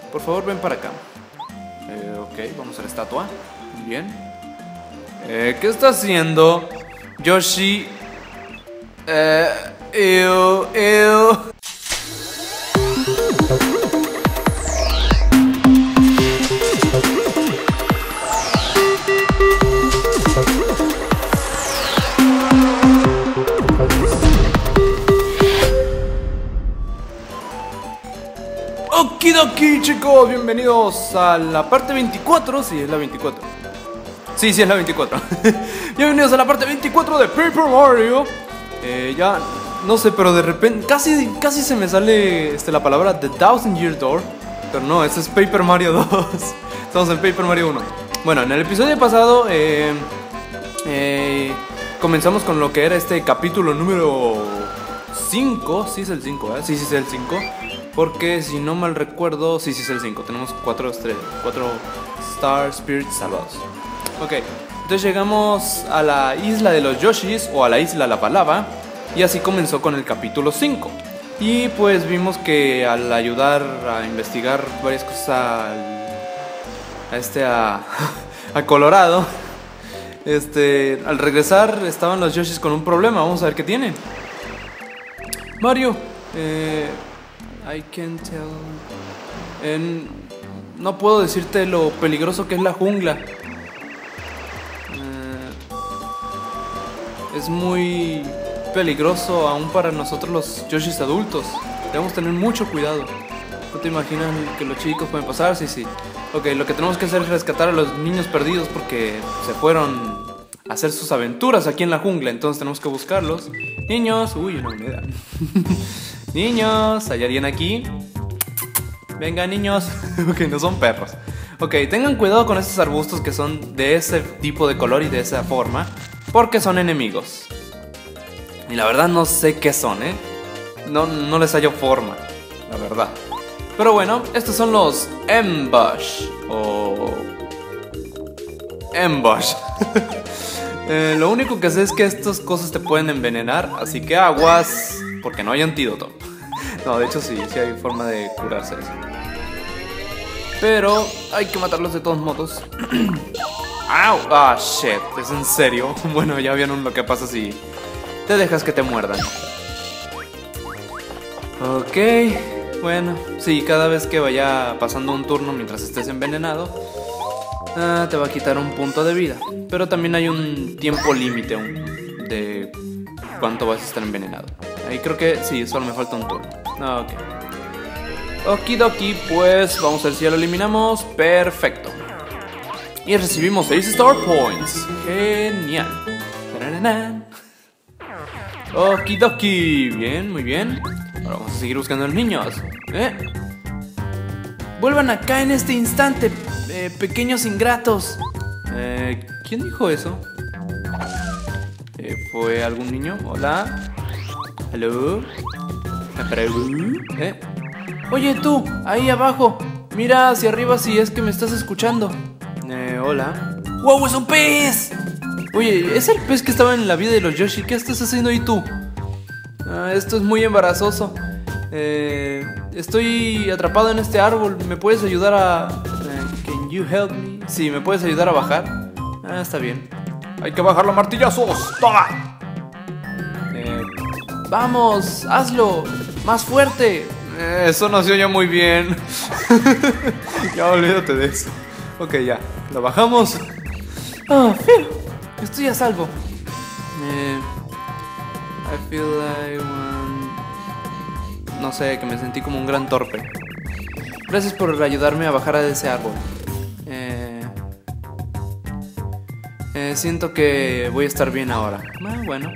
por favor ven para acá. Ok, vamos a la estatua. Muy bien. ¿Qué está haciendo Yoshi? Ew. Okidoki, chicos, bienvenidos a la parte 24. Sí, es la 24. Sí, es la 24. Bienvenidos a la parte 24 de Paper Mario. Ya, no sé, pero de repente casi se me sale la palabra The Thousand Year Door. Pero no, este es Paper Mario 2. Estamos en Paper Mario 1. Bueno, en el episodio pasado comenzamos con lo que era este capítulo número 5. Sí es el 5, ¿eh? Sí es el 5. Porque si no mal recuerdo, sí es el 5. Tenemos 4 Star Spirits salvados. Ok, entonces llegamos a la isla de los Yoshis, o a la isla Lava Lava. Y así comenzó con el capítulo 5. Y pues vimos que al ayudar a investigar varias cosas a Colorado, al regresar estaban los Yoshis con un problema. Vamos a ver qué tienen. Mario, I can tell. No puedo decirte lo peligroso que es la jungla. Es muy peligroso aún para nosotros los Yoshis adultos. Debemos tener mucho cuidado. ¿No te imaginas que los chicos pueden pasar? Sí. Ok, lo que tenemos que hacer es rescatar a los niños perdidos porque se fueron a hacer sus aventuras aquí en la jungla. Entonces tenemos que buscarlos. Niños, uy, una moneda. Niños, ¿hay alguien aquí? Venga, niños. Ok, no son perros. Ok, tengan cuidado con estos arbustos que son de ese tipo de color y de esa forma, porque son enemigos. Y la verdad no sé qué son, No les hallo forma, la verdad. Pero bueno, estos son los Ambush o Ambush. Lo único que sé es que estas cosas te pueden envenenar, así que aguas, porque no hay antídoto. No, de hecho sí hay forma de curarse eso. Pero hay que matarlos de todos modos. ¡Au! Ah, shit, ¿es en serio? Bueno, ya vieron lo que pasa si te dejas que te muerdan. Ok, bueno, sí, cada vez que vaya pasando un turno mientras estés envenenado, te va a quitar un punto de vida. Pero también hay un tiempo límite de cuánto vas a estar envenenado. Ahí creo que sí, solo me falta un turno. Ok. Okidoki, pues vamos a ver si ya lo eliminamos. Perfecto. Y recibimos 6 Star Points. Genial. Okidoki. Bien, muy bien. Ahora vamos a seguir buscando a los niños. Vuelvan acá en este instante, pequeños ingratos. ¿Quién dijo eso? ¿Fue algún niño? Hola. Hello. Oye tú, ahí abajo. Mira hacia arriba si es que me estás escuchando. Hola. ¡Wow! ¡Es un pez! Oye, es el pez que estaba en la vida de los Yoshi. ¿Qué estás haciendo ahí tú? Esto es muy embarazoso. Estoy atrapado en este árbol. ¿Me puedes ayudar a... Can you help me? Sí, ¿me puedes ayudar a bajar? Está bien. Hay que bajarlo a martillazos. ¡Toma! Vamos, hazlo. Más fuerte. Eso no se oye muy bien. Ya olvídate de eso. Ok, ya, lo bajamos. Estoy a salvo. I feel like no sé, que me sentí como un gran torpe. Gracias por ayudarme a bajar de ese árbol. Siento que voy a estar bien ahora. Bueno.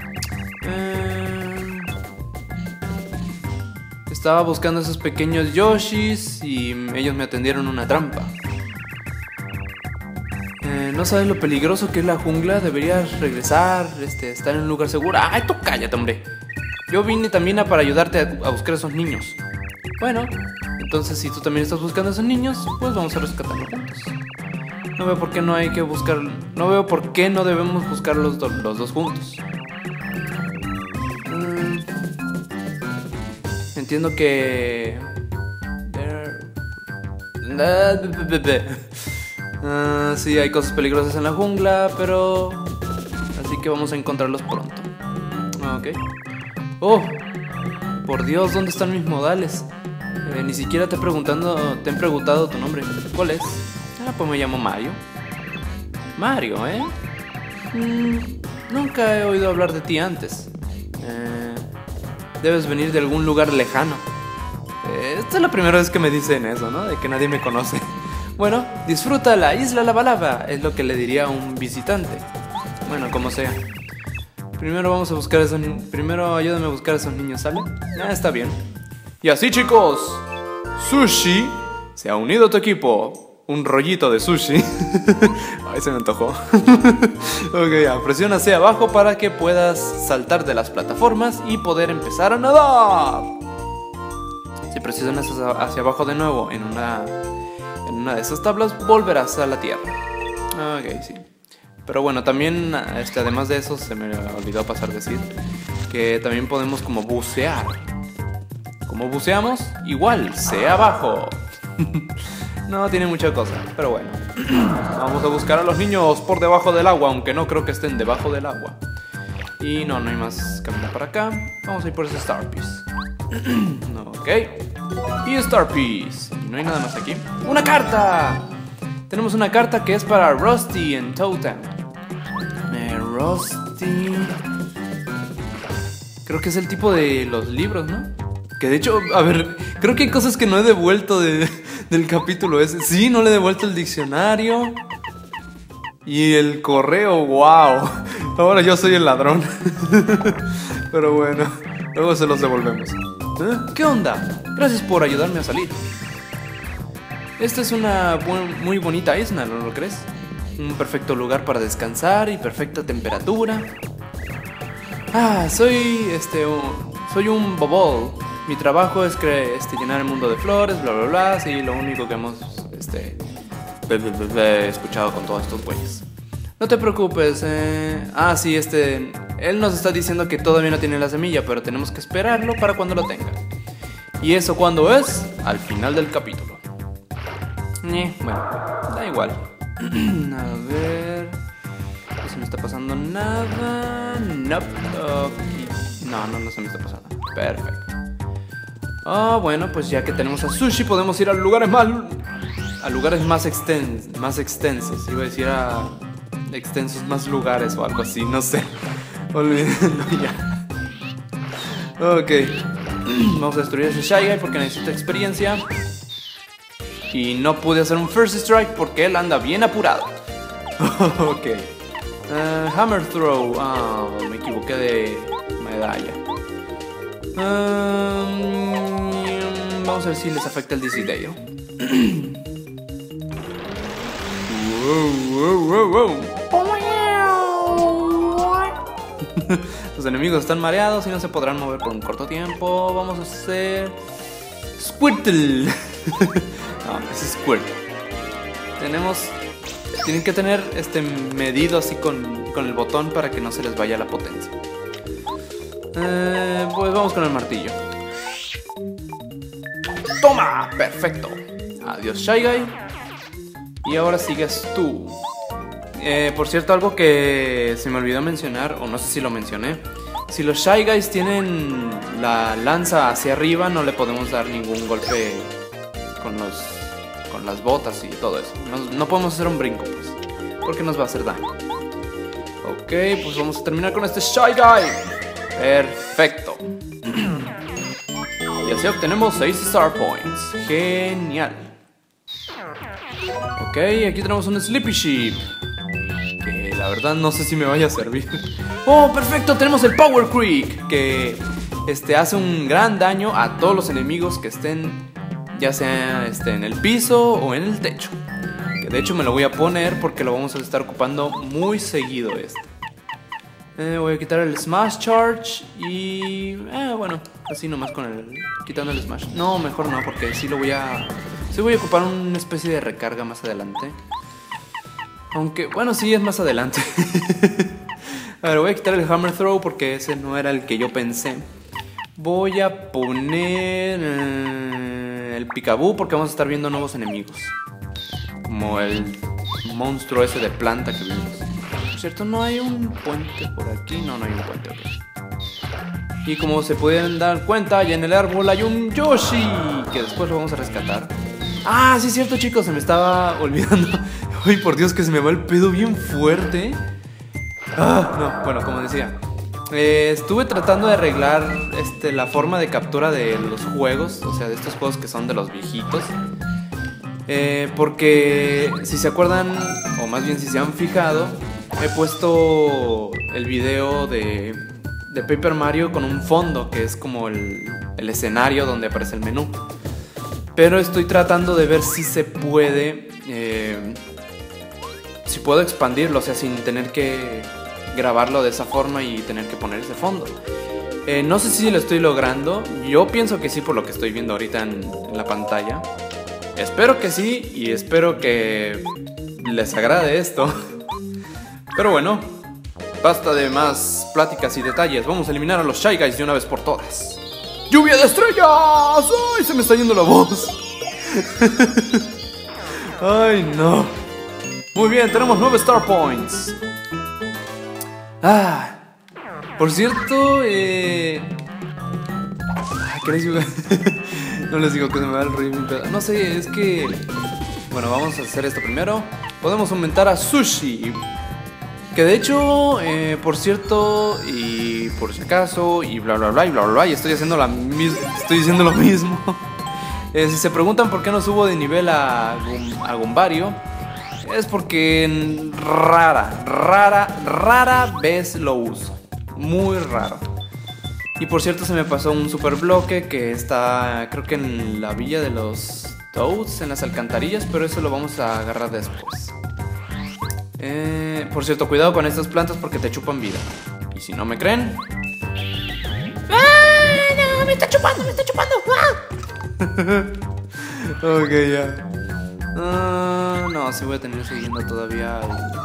Estaba buscando a esos pequeños Yoshis y ellos me atendieron una trampa. No sabes lo peligroso que es la jungla. Deberías regresar, estar en un lugar seguro. ¡Ay, tú cállate, hombre! Yo vine también para ayudarte a buscar a esos niños. Bueno, entonces si tú también estás buscando a esos niños, pues vamos a rescatarlos juntos. No veo por qué no hay que buscar. No veo por qué no debemos buscar los dos juntos. Entiendo que Sí, hay cosas peligrosas en la jungla, pero... así que vamos a encontrarlos pronto. Ok. Oh, por Dios, ¿dónde están mis modales? Ni siquiera te han preguntado tu nombre. ¿Cuál es? Pues me llamo Mario. Mario, ¿eh? Nunca he oído hablar de ti antes. Debes venir de algún lugar lejano. Esta es la primera vez que me dicen eso, ¿no? De que nadie me conoce. Bueno, disfruta la isla Lava Lava, es lo que le diría a un visitante. Bueno, como sea. Primero vamos a buscar a esos niños. Primero ayúdame a buscar a esos niños, ¿sale? Está bien. Y así, chicos, Sushi se ha unido a tu equipo. Un rollito de sushi. Ay, se me antojó. Ok, ya, presiona hacia abajo para que puedas saltar de las plataformas y poder empezar a nadar. Si presionas hacia abajo de nuevo en una de esas tablas, volverás a la tierra. Ok, sí. Pero bueno, también, además de eso, se me olvidó pasar decir que también podemos como bucear. Como buceamos, igual, sea abajo. No tiene mucha cosa, pero bueno. Vamos a buscar a los niños por debajo del agua, aunque no creo que estén debajo del agua. Y no hay más camino para acá. Vamos a ir por ese Star Piece. Ok. Y Star Piece. Y no hay nada más aquí. ¡Una carta! Tenemos una carta que es para Rusty en Toad Town. Rusty... creo que es el tipo de los libros, ¿no? Que de hecho, a ver, creo que hay cosas que no he devuelto del capítulo ese. Sí, no le he devuelto el diccionario. Y el correo, wow. Ahora yo soy el ladrón. Pero bueno, luego se los devolvemos. ¿Qué onda? Gracias por ayudarme a salir. Esta es una muy bonita isla, ¿no lo crees? Un perfecto lugar para descansar y perfecta temperatura. Soy un bobol. Mi trabajo es llenar el mundo de flores, bla bla bla. Sí, lo único que hemos escuchado con todos estos güeyes. No te preocupes. Sí, él nos está diciendo que todavía no tiene la semilla, pero tenemos que esperarlo para cuando lo tenga. ¿Y eso cuándo es? Al final del capítulo. Bueno, da igual. A ver... no se me está pasando nada. Nope. No se me está pasando. Perfecto. Bueno, pues ya que tenemos a Sushi, podemos ir a lugares más extensos. Iba a decir a extensos más lugares o algo así, no sé. Olvídenlo ya. Ok. Vamos a destruir ese Shy Guy porque necesita experiencia. Y no pude hacer un First Strike porque él anda bien apurado. Ok. Hammer Throw. Me equivoqué de medalla. Vamos a ver si les afecta el Desideo. Wow. Los enemigos están mareados y no se podrán mover por un corto tiempo. Vamos a hacer Squirtle. No, es Squirt. Tienen que tener medido así con el botón para que no se les vaya la potencia. Pues vamos con el martillo. ¡Toma! Perfecto. Adiós, Shy Guy. Y ahora sigues tú. Por cierto, algo que se me olvidó mencionar, o no sé si lo mencioné. Si los Shy Guys tienen la lanza hacia arriba, no le podemos dar ningún golpe con las botas y todo eso. No podemos hacer un brinco, pues, porque nos va a hacer daño. Ok, pues vamos a terminar con este Shy Guy. Perfecto. Y así obtenemos 6 Star Points. Genial. Ok, aquí tenemos un Sleepy Sheep, que la verdad no sé si me vaya a servir. Oh, perfecto, tenemos el Power Creek, que hace un gran daño a todos los enemigos que estén, ya sea en el piso o en el techo. Que de hecho me lo voy a poner porque lo vamos a estar ocupando muy seguido voy a quitar el Smash Charge y... bueno, así nomás quitando el Smash. No, mejor no, porque sí voy a ocupar una especie de recarga más adelante. Aunque, bueno, sí es más adelante. A ver, voy a quitar el Hammer Throw porque ese no era el que yo pensé. Voy a poner el Peekaboo porque vamos a estar viendo nuevos enemigos. Como el monstruo ese de planta que vimos. ¿Cierto? ¿No hay un puente por aquí? No, no hay un puente. Okay. Y como se pueden dar cuenta, allá en el árbol hay un Yoshi, que después lo vamos a rescatar. Ah, sí es cierto, chicos, se me estaba olvidando. Ay, por Dios, que se me va el pedo bien fuerte. No, bueno, como decía, estuve tratando de arreglar la forma de captura de los juegos. O sea, de estos juegos que son de los viejitos. Porque si se acuerdan, o más bien si se han fijado, he puesto el video de Paper Mario con un fondo que es como el escenario donde aparece el menú. Pero estoy tratando de ver si se puede, si puedo expandirlo, o sea, sin tener que grabarlo de esa forma y tener que poner ese fondo. No sé si lo estoy logrando. Yo pienso que sí, por lo que estoy viendo ahorita en la pantalla. Espero que sí, y espero que les agrade esto. Pero bueno, basta de más pláticas y detalles. Vamos a eliminar a los Shy Guys de una vez por todas. ¡Lluvia de estrellas! ¡Ay, se me está yendo la voz! ¡Ay, no! Muy bien, tenemos 9 Star Points. Por cierto, ¿qué les digo? No les digo que se me va el ritmo. No sé, es que... Bueno, vamos a hacer esto primero. Podemos aumentar a Sushi. Que de hecho, por cierto, y por si acaso, y bla bla bla y bla bla bla, y estoy diciendo lo mismo. Si se preguntan por qué no subo de nivel a Gumbario, es porque rara vez lo uso. Muy raro. Y por cierto, se me pasó un super bloque que está, creo que en la villa de los Toads, en las alcantarillas, pero eso lo vamos a agarrar después. Por cierto, cuidado con estas plantas porque te chupan vida. Y si no me creen... ¡Ah! ¡No! ¡Me está chupando! ¡Me está chupando! ¡Ah! Ok, ya. No, sí voy a tener siguiendo todavía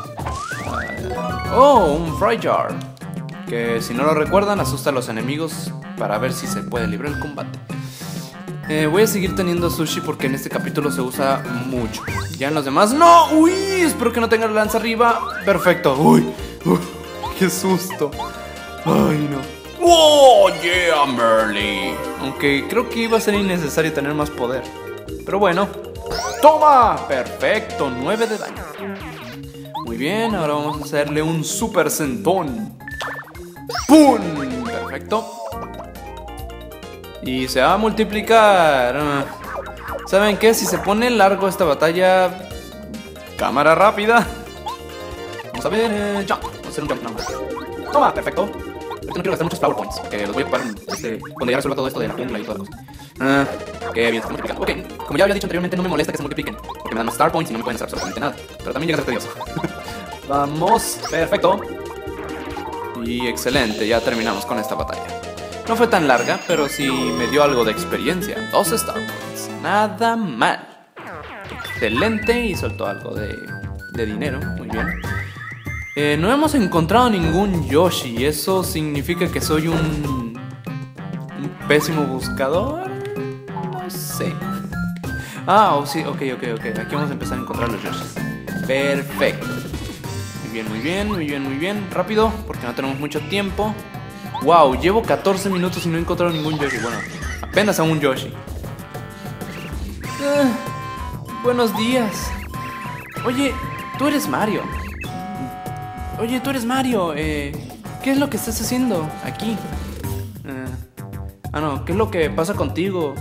oh, un Fry Jar. Que si no lo recuerdan, asusta a los enemigos para ver si se puede librar el combate. Voy a seguir teniendo Sushi porque en este capítulo se usa mucho. Ya en los demás, ¡no! ¡Uy! Espero que no tenga la lanza arriba. Perfecto. ¡Uy! ¡Qué susto! ¡Ay, no! ¡Oh, yeah, Merly! Aunque creo que iba a ser innecesario tener más poder. Pero bueno. ¡Toma! Perfecto, 9 de daño. Muy bien, ahora vamos a hacerle un super sentón. ¡Pum! Perfecto. Y se va a multiplicar. ¿Saben qué? Si se pone largo esta batalla... Cámara rápida. Vamos a ver... jump. Vamos a hacer un jump nada más. Toma, perfecto. Ahorita no quiero gastar muchos flower points, porque los voy a ocupar cuando ya resuelva todo esto de la jungla y todas las cosas. Qué bien, se está multiplicando. Ok, como ya había dicho anteriormente, no me molesta que se multipliquen, porque me dan más star points y no me pueden hacer absolutamente nada. Pero también llega a ser tedioso. Vamos, perfecto. Y excelente, ya terminamos con esta batalla. No fue tan larga, pero sí me dio algo de experiencia. 2 star points, nada mal. Excelente, y soltó algo de dinero, muy bien. No hemos encontrado ningún Yoshi. ¿Eso significa que soy un pésimo buscador? No sé. Oh, sí, ok. Aquí vamos a empezar a encontrar los Yoshis. Perfecto. Muy bien. Rápido, porque no tenemos mucho tiempo. Wow, llevo 14 minutos y no he encontrado ningún Yoshi. Bueno, apenas a un Yoshi. Buenos días. Oye, tú eres Mario. ¿Qué es lo que estás haciendo aquí? No, ¿qué es lo que pasa contigo?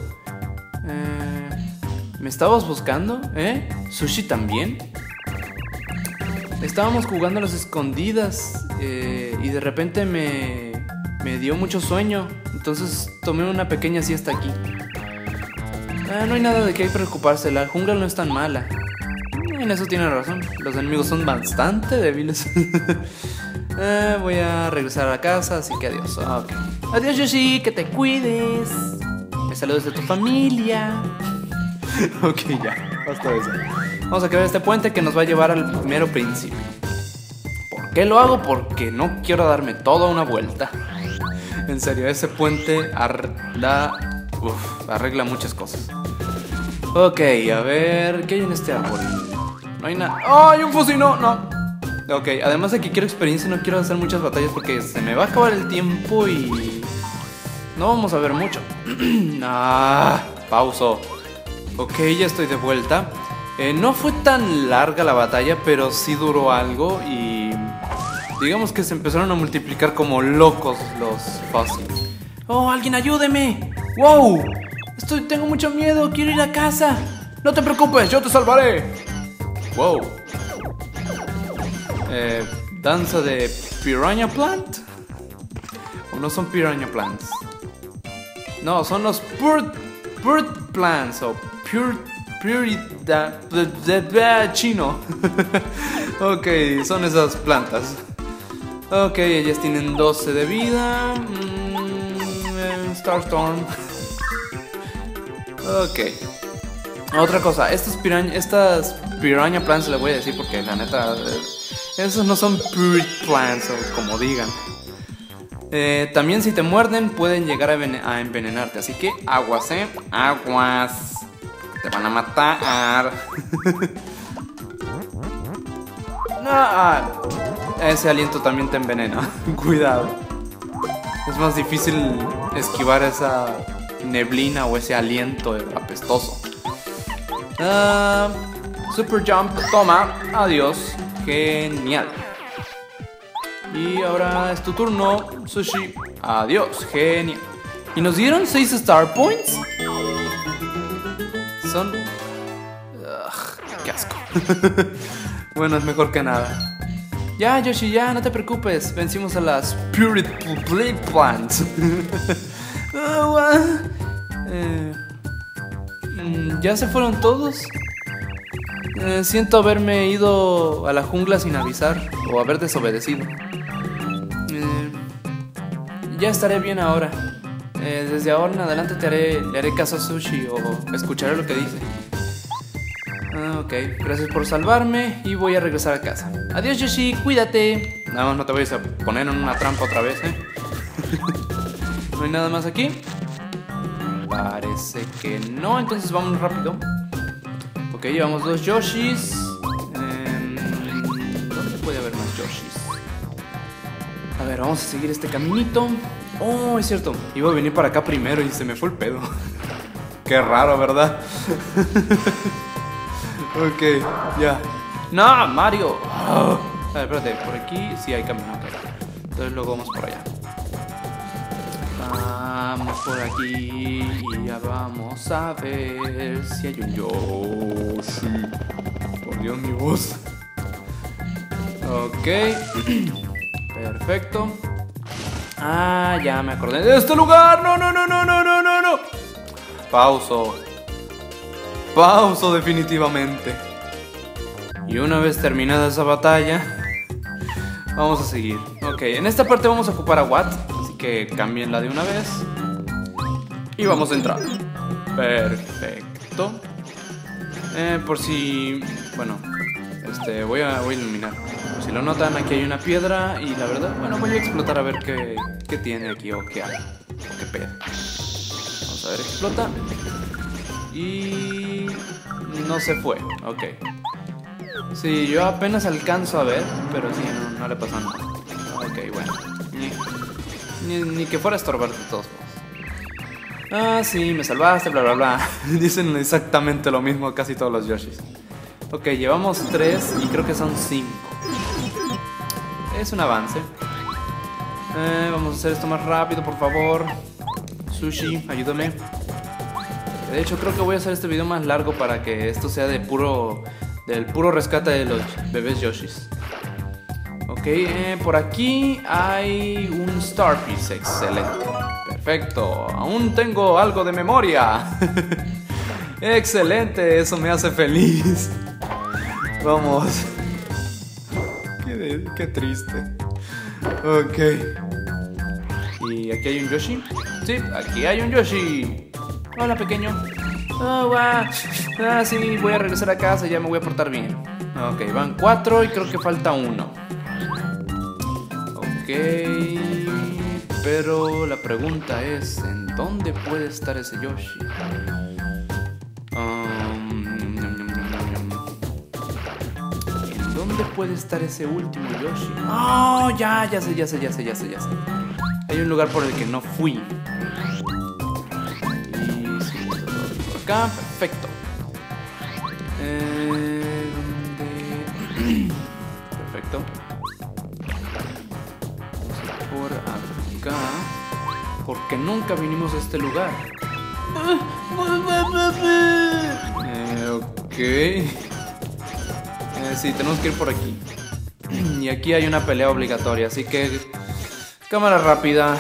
¿Me estabas buscando? ¿Sushi también? Estábamos jugando a las escondidas y de repente me dio mucho sueño. Entonces tomé una pequeña siesta aquí. No hay nada de qué preocuparse, la jungla no es tan mala. En eso tiene razón, los enemigos son bastante débiles. Voy a regresar a casa, así que adiós. Okay. Adiós, Yoshi, que te cuides. Me saludes de tu familia. Ok, ya, basta de eso. Vamos a crear este puente que nos va a llevar al primero principio. ¿Por qué lo hago? Porque no quiero darme toda una vuelta. En serio, ese puente arregla muchas cosas. Ok, a ver, ¿qué hay en este árbol? No hay nada. ¡Oh, hay un fusino! No. Ok, además de que quiero experiencia, no quiero hacer muchas batallas porque se me va a acabar el tiempo y no vamos a ver mucho. Pauso. Ok, ya estoy de vuelta. No fue tan larga la batalla, pero sí duró algo y digamos que se empezaron a multiplicar como locos los Fuzzy. ¡Oh, alguien ayúdeme! ¡Wow! Tengo mucho miedo, quiero ir a casa. No te preocupes, yo te salvaré. ¡Wow! ¿Danza de Piranha Plant? ¿O no son Piranha Plants? No, son los Purt Plants o chino. Ok, son esas plantas. Ok, ellas tienen 12 de vida. Starstorm. Ok. Otra cosa, estas Piranha Plants le voy a decir porque la neta esos no son Purt Plants o como digan. También si te muerden pueden llegar a envenenarte, así que aguas, aguas. Te van a matar. Ese aliento también te envenena. Cuidado. Es más difícil esquivar esa neblina o ese aliento apestoso. Super Jump, toma. Adiós. Genial. Y ahora es tu turno, Sushi. Adiós. Genial. ¿Y nos dieron 6 Star Points? Son... qué asco. Bueno, es mejor que nada. Ya, Yoshi, ya, no te preocupes. Vencimos a las Purt Plants. ¿Ya se fueron todos? Siento haberme ido a la jungla sin avisar o haber desobedecido. Ya estaré bien ahora. Desde ahora en adelante le haré caso a Sushi o escucharé lo que dice. Ok, gracias por salvarme y voy a regresar a casa. Adiós, Yoshi, cuídate. Nada más no te vayas a poner en una trampa otra vez, ¿No hay nada más aquí? Parece que no, entonces vamos rápido. Ok, llevamos 2 Yoshis. ¿Dónde puede haber más Yoshis? A ver, vamos a seguir este caminito. Oh, es cierto, iba a venir para acá primero y se me fue el pedo. Qué raro, ¿verdad? Ok, ya. ¡No, Mario! A ver, espérate, por aquí sí hay camino. Entonces luego vamos por allá. Vamos por aquí y ya vamos a ver si hay un Yoshi. Por Dios, mi voz. Ok. Perfecto. Ya me acordé de este lugar. No. Pauso definitivamente. Y una vez terminada esa batalla, vamos a seguir. Ok, en esta parte vamos a ocupar a Watt, así que cámbienla de una vez. Y vamos a entrar. Perfecto. Por si... Bueno, voy a iluminar. Por si lo notan, aquí hay una piedra y la verdad, bueno, voy a explotar a ver qué tiene aquí o qué hay. O qué pedo. Vamos a ver, explota. Y... no se fue, ok. Sí, yo apenas alcanzo a ver, pero sí, no le pasa nada. Ok, bueno. Ni que fuera a estorbar de todos modos. Sí, me salvaste, bla, bla, bla. Dicen exactamente lo mismo casi todos los Yoshis. Ok, llevamos 3 y creo que son 5. Es un avance. Vamos a hacer esto más rápido, por favor. Sushi, ayúdame. De hecho, creo que voy a hacer este video más largo para que esto sea del puro rescate de los bebés Yoshis. Ok, por aquí hay un Star Piece. Excelente. Perfecto. Aún tengo algo de memoria. Excelente, eso me hace feliz. Vamos. Qué triste. Ok. ¿Y aquí hay un Yoshi? Sí, aquí hay un Yoshi. Hola, pequeño. Sí, voy a regresar a casa, ya me voy a portar bien. Ok, van 4 y creo que falta 1. Ok. Pero la pregunta es, ¿en dónde puede estar ese Yoshi? ¿Dónde puede estar ese último Yoshi? ¡Oh! Ya sé. Hay un lugar por el que no fui. Y sí, por acá, perfecto. ¿Dónde? Perfecto. Por acá. Porque nunca vinimos a este lugar. Ok. Sí, tenemos que ir por aquí. Y aquí hay una pelea obligatoria, así que cámara rápida.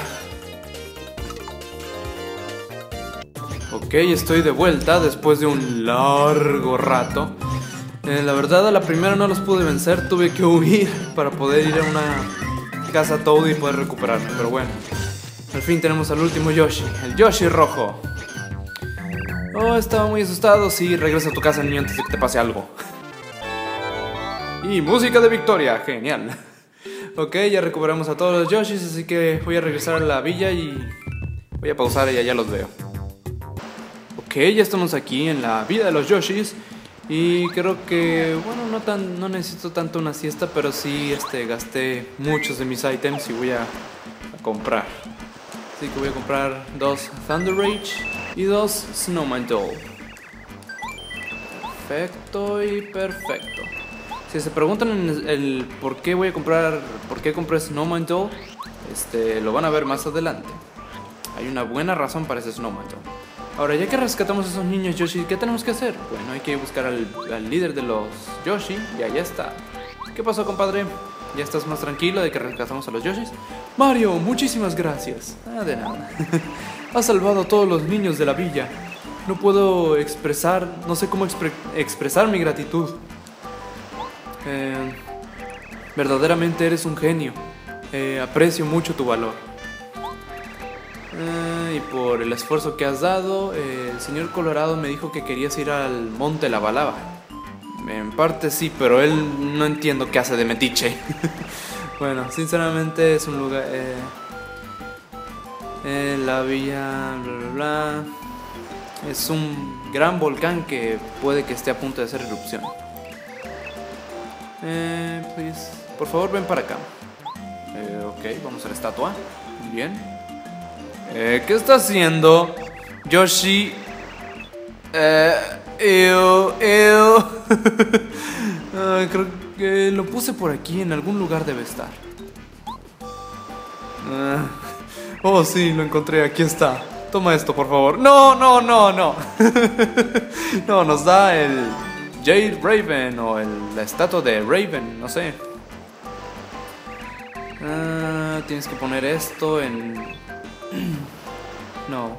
Ok, estoy de vuelta después de un largo rato. La verdad, a la primera no los pude vencer. Tuve que huir para poder ir a una casa Toad y poder recuperarme. Pero bueno, al fin tenemos al último Yoshi, el Yoshi rojo. Oh, estaba muy asustado. Sí, regresa a tu casa, niño, antes de que te pase algo. Y música de victoria, genial. Ok, ya recuperamos a todos los Yoshis, así que voy a regresar a la villa y voy a pausar y ya los veo. Ok, ya estamos aquí en la villa de los Yoshis. Y creo que, bueno, no necesito tanto una siesta, pero sí gasté muchos de mis ítems y voy a comprar. Así que voy a comprar 2 Thunder Rage y 2 Snowman Doll. Perfecto y perfecto. Si se preguntan el por qué compré Snowman Doll, lo van a ver más adelante. Hay una buena razón para ese Snowman Doll. Ahora, ya que rescatamos a esos niños Yoshi, ¿qué tenemos que hacer? Bueno, hay que buscar al líder de los Yoshi y allá está. ¿Qué pasó, compadre? ¿Ya estás más tranquilo de que rescatamos a los Yoshis? Mario, muchísimas gracias. De nada. Has salvado a todos los niños de la villa. No puedo expresar, no sé cómo expresar mi gratitud. Verdaderamente eres un genio. Aprecio mucho tu valor. Y por el esfuerzo que has dado, el señor Colorado me dijo que querías ir al Monte Lava. En parte sí, pero él no entiendo qué hace de metiche. Bueno, sinceramente es un lugar... la villa... bla bla bla. Es un gran volcán que puede que esté a punto de hacer erupción. Pues, por favor, ven para acá. Ok, vamos a la estatua. Muy bien. ¿Qué está haciendo? Yoshi. Creo que lo puse por aquí. En algún lugar debe estar. Oh, sí, lo encontré. Aquí está. Toma esto, por favor. No. No, nos da el Jade Raven o la estatua de Raven. No sé. Tienes que poner esto en... No.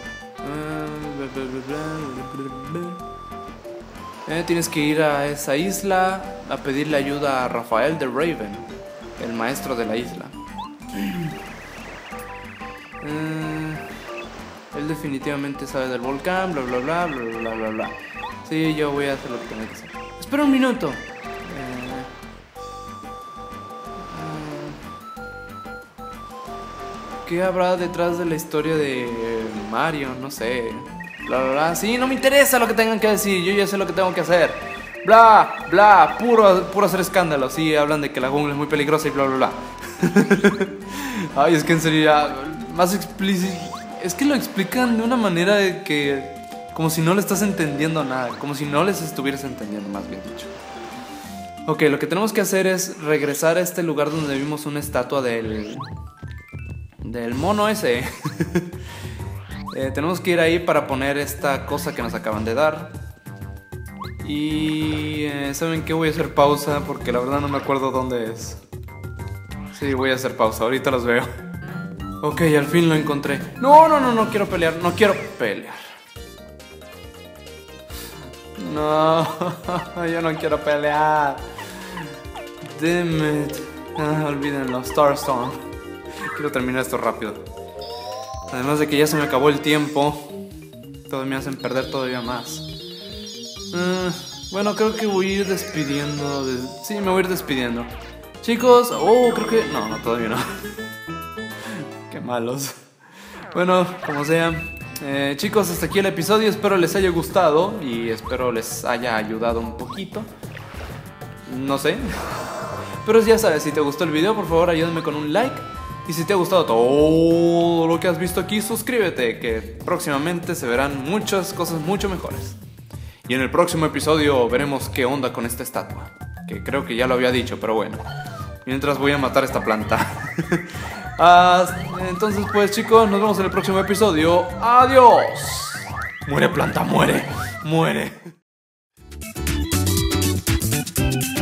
Tienes que ir a esa isla a pedirle ayuda a Rafael de Raven, el maestro de la isla. Él definitivamente sabe del volcán, bla bla bla bla bla bla bla. Sí, yo voy a hacer lo que tengo que hacer. Espera un minuto. ¿Qué habrá detrás de la historia de Mario? No sé. Bla bla bla. Sí, no me interesa lo que tengan que decir. Yo ya sé lo que tengo que hacer. Bla bla. Puro hacer escándalo. Sí, hablan de que la jungla es muy peligrosa y bla bla bla. Ay, es que en serio ya, más explícito. Es que lo explican de una manera de que... como si no le estás entendiendo nada. Como si no les estuvieras entendiendo, más bien dicho. Ok, lo que tenemos que hacer es regresar a este lugar donde vimos una estatua del mono ese. Tenemos que ir ahí para poner esta cosa que nos acaban de dar. Y... ¿saben qué? Voy a hacer pausa porque la verdad no me acuerdo dónde es. Sí, voy a hacer pausa, ahorita los veo. Ok, al fin lo encontré. No quiero pelear, no quiero pelear. No, yo no quiero pelear. Damn it. Olvídenlo, Starstorm. Quiero terminar esto rápido. Además de que ya se me acabó el tiempo. Todavía me hacen perder todavía más. Bueno, creo que voy a ir despidiendo. Sí, me voy a ir despidiendo. Chicos, creo que... No, todavía no. Qué malos. Bueno, como sea. Chicos, hasta aquí el episodio. Espero les haya gustado y espero les haya ayudado un poquito. no sé. Pero ya sabes, si te gustó el video, por favor ayúdame con un like. Y si te ha gustado todo lo que has visto aquí, suscríbete, que próximamente se verán muchas cosas mucho mejores. Y en el próximo episodio veremos qué onda con esta estatua, que creo que ya lo había dicho, pero bueno. Mientras voy a matar esta planta. Entonces pues chicos, nos vemos en el próximo episodio. ¡Adiós! Muere planta, muere, muere.